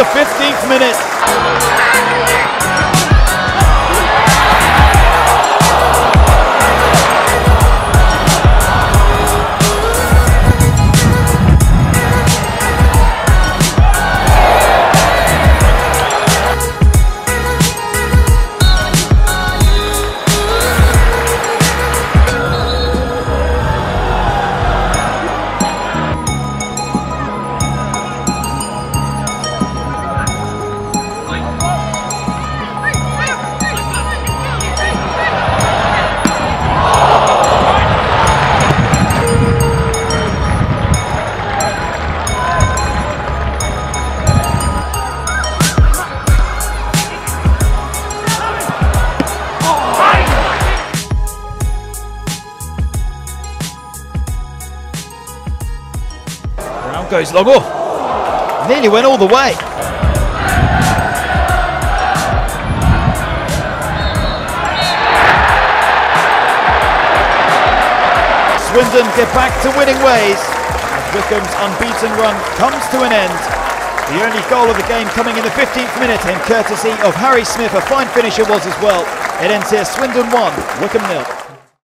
15th minute. Goes long. Oh, nearly went all the way. Swindon get back to winning ways as Wycombe's unbeaten run comes to an end. The only goal of the game coming in the 15th minute, and courtesy of Harry Smith, a fine finisher was as well. It ends here, Swindon 1, Wycombe 0.